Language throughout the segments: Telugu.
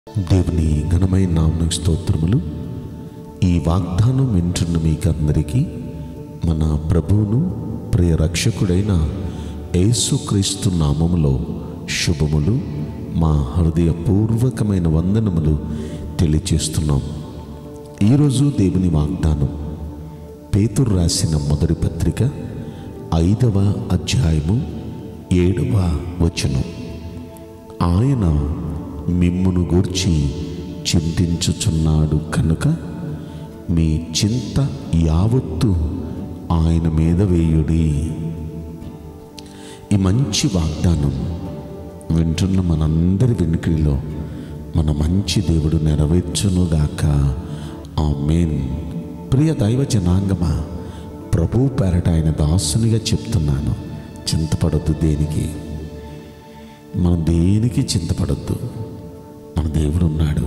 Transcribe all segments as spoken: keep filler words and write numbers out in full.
దేవుని ఘనమైన నామమునకు స్తోత్రములు. ఈ వాగ్దానం వింటున్న మీకందరికీ మన ప్రభువును ప్రియ రక్షకుడైన యేసుక్రీస్తు నామములో శుభములు, మా హృదయపూర్వకమైన వందనములు తెలియజేస్తున్నాం. ఈరోజు దేవుని వాగ్దానం పేతురు రాసిన మొదటి పత్రిక ఐదవ అధ్యాయము ఏడవ వచనం. ఆయన మిమ్మును గూర్చి చింతించుచున్నాడు కనుక మీ చింత యావత్తు ఆయన మీద వేయుడి. ఈ మంచి వాగ్దానం వింటున్న మనందరి వెనుకలో మన మంచి దేవుడు నెరవేర్చునుగాక. ఆమేన్. ప్రియ దైవ జనాంగమా, ప్రభు పేరట ఆయన దాసునిగా చెప్తున్నాను, చింతపడద్దు. దేనికి మనం దేనికి చింతపడద్దు. మన దేవుడు ఉన్నాడు,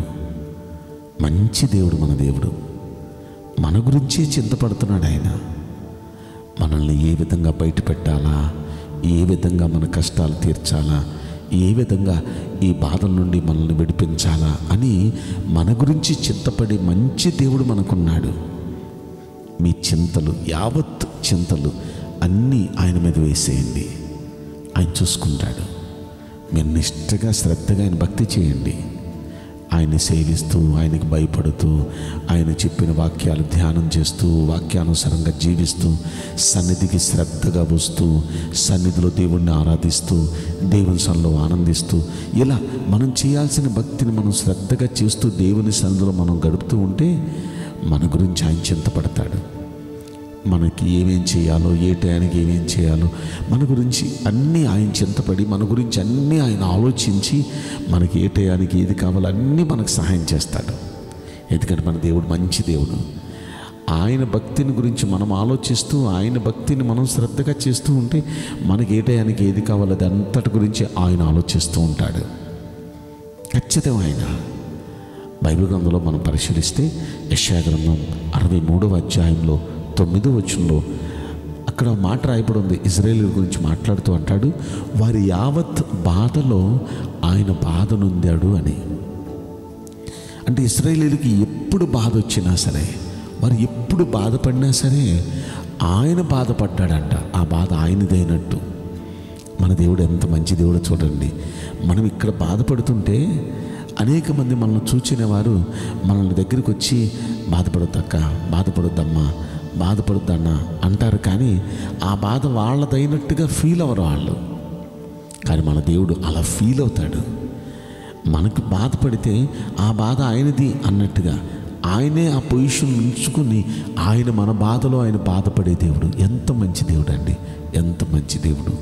మంచి దేవుడు. మన దేవుడు మన గురించే చింతపడుతున్నాడు. ఆయన మనల్ని ఏ విధంగా బయట పెట్టాలా, ఏ విధంగా మన కష్టాలు తీర్చాలా, ఏ విధంగా ఈ బాధల నుండి మనల్ని విడిపించాలా అని మన గురించి చింతపడి మంచి దేవుడు మనకున్నాడు. మీ చింతలు యావత్ చింతలు అన్నీ ఆయన మీద వేసేయండి. ఆయన చూసుకుంటాడు. మీరు నిష్ఠగా శ్రద్ధగా ఆయన భక్తి చేయండి. ఆయన్ని సేవిస్తూ, ఆయనకి భయపడుతూ, ఆయన చెప్పిన వాక్యాలు ధ్యానం చేస్తూ, వాక్యానుసారంగా జీవిస్తూ, సన్నిధికి శ్రద్ధగా వస్తూ, సన్నిధిలో దేవుణ్ణి ఆరాధిస్తూ, దేవుని సన్నిధిలో ఆనందిస్తూ, ఇలా మనం చేయాల్సిన భక్తిని మనం శ్రద్ధగా చేస్తూ దేవుని సన్నిధిలో మనం గడుపుతూ ఉంటే మన గురించి ఆయన చింతపడతాడు. మనకి ఏమేం చేయాలో, ఏ టయానికి ఏమేం చేయాలో మన గురించి అన్నీ ఆయన చింతపడి, మన గురించి అన్నీ ఆయన ఆలోచించి, మనకి ఏ టయానికి ఏది కావాలో అన్నీ మనకు సహాయం చేస్తాడు. ఎందుకంటే మన దేవుడు మంచి దేవుడు. ఆయన భక్తిని గురించి మనం ఆలోచిస్తూ, ఆయన భక్తిని మనం శ్రద్ధగా చేస్తూ ఉంటే మనకి ఏ టయానికి ఏది కావాలో అది అంతటి గురించి ఆయన ఆలోచిస్తూ ఉంటాడు. ఖచ్చితం. ఆయన బైబిల్ గ్రంథంలో మనం పరిశీలిస్తే యెషయా గ్రంథం అరవై మూడవ అధ్యాయంలో తొమ్మిదో వచనంలో అక్కడ మాట రాయబడి ఉంది. ఇశ్రాయేలు గురించి మాట్లాడుతూ అంటాడు, వారి యావత్ బాధలో ఆయన బాధ నొందాడు అని. అంటే ఇశ్రాయేలీయులకి ఎప్పుడు బాధ వచ్చినా సరే, వారు ఎప్పుడు బాధపడినా సరే ఆయన బాధపడ్డాడంట. ఆ బాధ ఆయనదైనట్టు. మన దేవుడు ఎంత మంచి దేవుడో చూడండి. మనం ఇక్కడ బాధపడుతుంటే అనేక మంది మనల్ని చూచిన వారు మనల్ని దగ్గరికి వచ్చి బాధపడొద్దక్క, బాధపడొద్దమ్మా, బాధపడొద్దన్న అంటారు. కానీ ఆ బాధ వాళ్ళదైనట్టుగా ఫీల్ అవ్వరు వాళ్ళు. కానీ మన దేవుడు అలా ఫీల్ అవుతాడు. మనకు బాధపడితే ఆ బాధ ఆయనది అన్నట్టుగా ఆయనే ఆ పొజిషన్ ఉంచుకుని ఆయన మన బాధలో ఆయన బాధపడే దేవుడు. ఎంత మంచి దేవుడు అండి, ఎంత మంచి దేవుడు.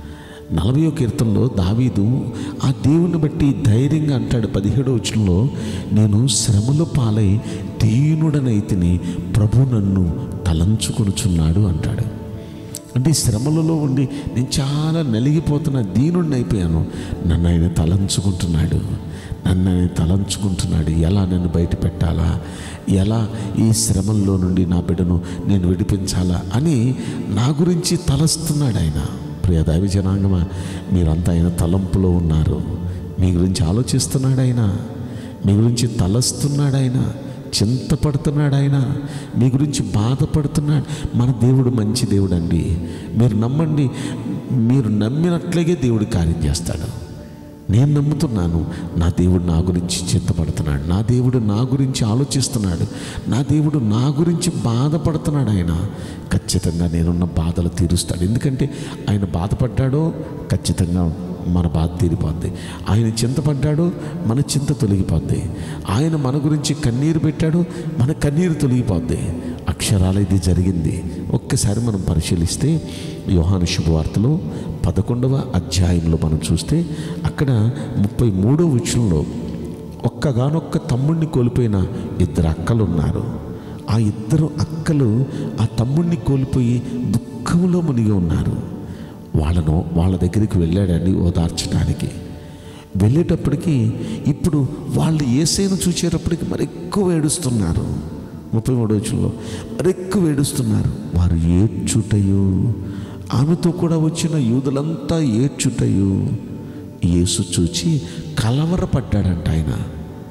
నలభైవ కీర్తనలో దావీదు ఆ దేవుని బట్టి ధైర్యంగా అంటాడు, పదిహేడో వచనంలో, నేను శ్రమల పాలై దీనుడనైతిని, ప్రభు నన్ను తలంచుకొనుచున్నాడు అంటాడు. అంటే శ్రమలలో ఉండి నేను చాలా నలిగిపోతున్న దీనుడిని అయిపోయాను, నన్ను ఆయన తలంచుకుంటున్నాడు, నన్ను ఆయన తలంచుకుంటున్నాడు. ఎలా నన్ను బయట పెట్టాలా, ఎలా ఈ శ్రమల్లో నుండి నా బిడ్డను నేను విడిపించాలా అని నా గురించి తలస్తున్నాడు ఆయన. ప్రియ దైవ జనాంగమా, మీరంతా ఆయన తలంపులో ఉన్నారు. మీ గురించి ఆలోచిస్తున్నాడు ఆయన, మీ గురించి తలస్తున్నాడు ఆయన, చింతపడుతున్నాడు ఆయన, మీ గురించి బాధపడుతున్నాడు. మన దేవుడు మంచి దేవుడు అండి. మీరు నమ్మండి, మీరు నమ్మినట్లుగే దేవుడు కార్యం చేస్తాడు. నేను నమ్ముతున్నాను, నా దేవుడు నా గురించి చింతపడుతున్నాడు, నా దేవుడు నా గురించి ఆలోచిస్తున్నాడు, నా దేవుడు నా గురించి బాధపడుతున్నాడు. ఆయన ఖచ్చితంగా నేనున్న బాధలు తీరుస్తాడు. ఎందుకంటే ఆయన బాధపడ్డాడో ఖచ్చితంగా మన బాధ తీరిపోద్ది. ఆయన చింతపడ్డాడు, మన చింత తొలగిపోద్ది. ఆయన మన గురించి కన్నీరు పెట్టాడు, మన కన్నీరు తొలగిపోద్ది. అక్షరాలు ఇది జరిగింది. ఒక్కసారి మనం పరిశీలిస్తే యోహాను శుభవార్తలో పదకొండవ అధ్యాయంలో మనం చూస్తే అక్కడ ముప్పై మూడవ వచనంలో ఒక్కగానొక్క తమ్ముడిని కోల్పోయిన ఇద్దరు అక్కలు ఉన్నారు. ఆ ఇద్దరు అక్కలు ఆ తమ్ముడిని కోల్పోయి దుఃఖంలో మునిగి ఉన్నారు. వాళ్ళను వాళ్ళ దగ్గరికి వెళ్ళాడండి ఓదార్చడానికి. వెళ్ళేటప్పటికి ఇప్పుడు వాళ్ళు యేసేను చూసేటప్పటికి మరి ఎక్కువ ఏడుస్తున్నారు. ముప్పై మూడో వచనంలో మరి ఎక్కువ ఏడుస్తున్నారు. వారు ఏడ్చుటయు, ఆమెతో కూడా వచ్చిన యూదులంతా ఏడ్చుటయు యేసు చూచి కలవరపడ్డాడంట. ఆయన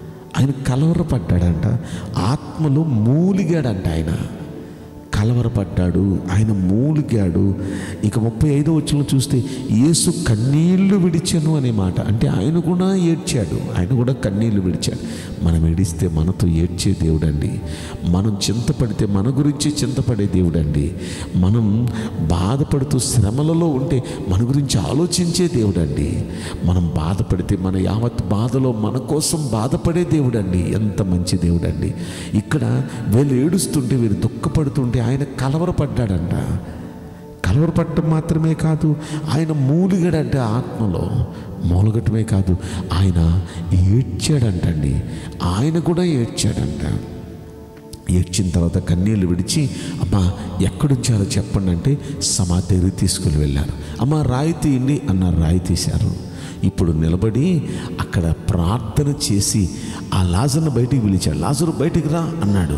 ఆయన కలవరపడ్డాడంట, ఆత్మలో మూలిగాడంట. ఆయన కలవరపడ్డాడు, ఆయన మూలిగాడు. ఇక ముప్పై ఐదో వచనం చూస్తే యేసు కన్నీళ్లు విడిచెను అనే మాట. అంటే ఆయన కూడా ఏడ్చాడు, ఆయన కూడా కన్నీళ్లు విడిచాడు. మనం ఏడిస్తే మనతో ఏడ్చే దేవుడండి. మనం చింతపడితే మన గురించి చింతపడే దేవుడండి. మనం బాధపడుతూ శ్రమలలో ఉంటే మన గురించి ఆలోచించే దేవుడండి. మనం బాధపడితే మన యావత్ బాధలో మన కోసం బాధపడే దేవుడండి. ఎంత మంచి దేవుడండి. ఇక్కడ వీళ్ళు ఏడుస్తుంటే, వీరు దుఃఖపడుతుంటే ఆయన కలవరపడ్డాడంట. కలవరపడటం మాత్రమే కాదు, ఆయన మూలిగాడంటే ఆత్మలో. మూలగటమే కాదు, ఆయన ఏడ్చాడంటండి. ఆయన కూడా ఏడ్చాడంట. ఏడ్చిన తర్వాత కన్నీళ్ళు విడిచి, అమ్మా ఎక్కడుంచారో చెప్పండి అంటే సమాధి దగ్గరికి తీసుకుని వెళ్ళారు. అమ్మ రాయి తీయండి అన్నారు, రాయి తీశారు. ఇప్పుడు నిలబడి అక్కడ ప్రార్థన చేసి ఆ లాజర్ను బయటికి పిలిచాడు. లాజరు బయటికి రా అన్నాడు.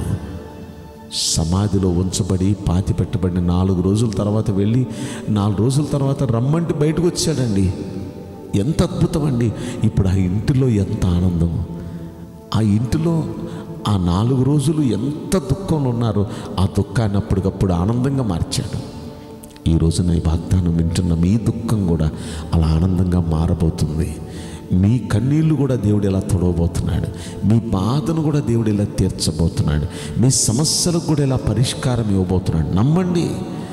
సమాధిలో ఉంచబడి పాతి పెట్టబడిన నాలుగు రోజుల తర్వాత వెళ్ళి నాలుగు రోజుల తర్వాత రమ్మంటే బయటకు వచ్చాడండి. ఎంత అద్భుతం అండి. ఇప్పుడు ఆ ఇంటిలో ఎంత ఆనందం. ఆ ఇంటిలో ఆ నాలుగు రోజులు ఎంత దుఃఖంలో ఉన్నారో ఆ దుఃఖాన్ని అప్పటికప్పుడు ఆనందంగా మార్చాడు. ఈ రోజున ఈ వాగ్దానం వింటున్న మీ దుఃఖం కూడా అలా ఆనందంగా మారబోతుంది. మీ కన్నీళ్ళు కూడా దేవుడు ఇలా తొడవబోతున్నాడు. మీ బాధను కూడా దేవుడు ఇలా తీర్చబోతున్నాడు. మీ సమస్యలకు కూడా ఇలా పరిష్కారం ఇవ్వబోతున్నాడు. నమ్మండి,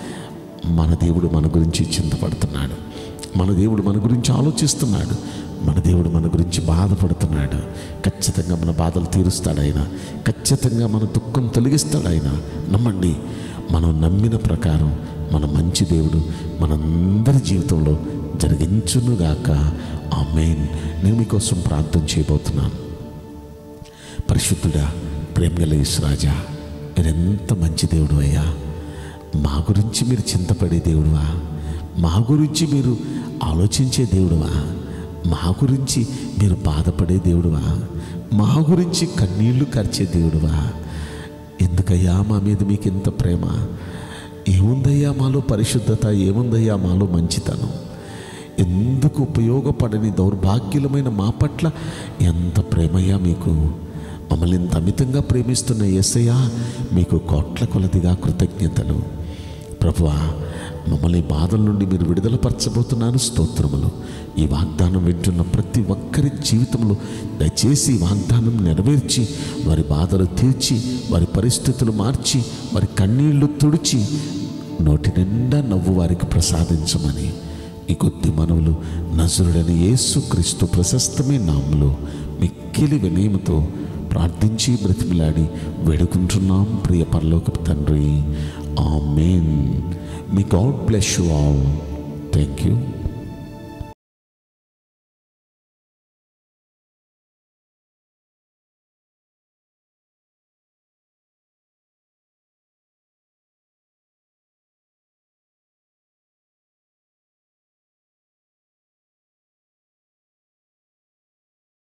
మన దేవుడు మన గురించి చింతపడుతున్నాడు. మన దేవుడు మన గురించి ఆలోచిస్తున్నాడు. మన దేవుడు మన గురించి బాధపడుతున్నాడు. ఖచ్చితంగా మన బాధలు తీరుస్తాడు ఆయన. ఖచ్చితంగా మన దుఃఖం తొలగిస్తాడు ఆయన. నమ్మండి, మనం నమ్మిన ప్రకారం మన మంచి దేవుడు మనందరి జీవితంలో జరిగించునుగాక. ఆమేన్. నేను మీకోసం ప్రార్థన చేయబోతున్నాను. పరిశుద్ధుడా, ప్రేమగల యేసురాజా, మీరెంత మంచి దేవుడు అయ్యా. మా గురించి మీరు చింతపడే దేవుడువా, మా గురించి మీరు ఆలోచించే దేవుడువా, మా గురించి మీరు బాధపడే దేవుడువా, మా గురించి కన్నీళ్లు కార్చే దేవుడువా. ఎందుకయ్యా మా మీద మీకు ఇంత ప్రేమ? ఏముందయ్యా మాలో పరిశుద్ధత? ఏముందయ్యా మాలో మంచితనం? ఎందుకు ఉపయోగపడని దౌర్భాగ్యులమైన మా పట్ల ఎంత ప్రేమయ్యా మీకు. మమ్మల్ని ఇంత అమితంగా ప్రేమిస్తున్న యేసయ్యా, మీకు కోట్ల కొలదిగా కృతజ్ఞతలు. ప్రభువా, మమ్మల్ని బాధల నుండి మీరు విడుదల పరచబోతున్నాను. స్తోత్రములు. ఈ వాగ్దానం వింటున్న ప్రతి ఒక్కరి జీవితంలో దయచేసి ఈ వాగ్దానం నెరవేర్చి, వారి బాధలు తీర్చి, వారి పరిస్థితులు మార్చి, వారి కన్నీళ్లు తుడిచి, నోటి నిండా నవ్వు వారికి ప్రసాదించమని ఈ కొద్ది మనవులు నజరుడని యేసుక్రీస్తు ప్రశస్తమైన నామములో మిక్కిలి వినయముతో ప్రార్థించి బ్రతిమిలాడి వేడుకుంటున్నాం ప్రియ పరలోకపు తండ్రి. ఆమేన్. May God bless you all. Thank you.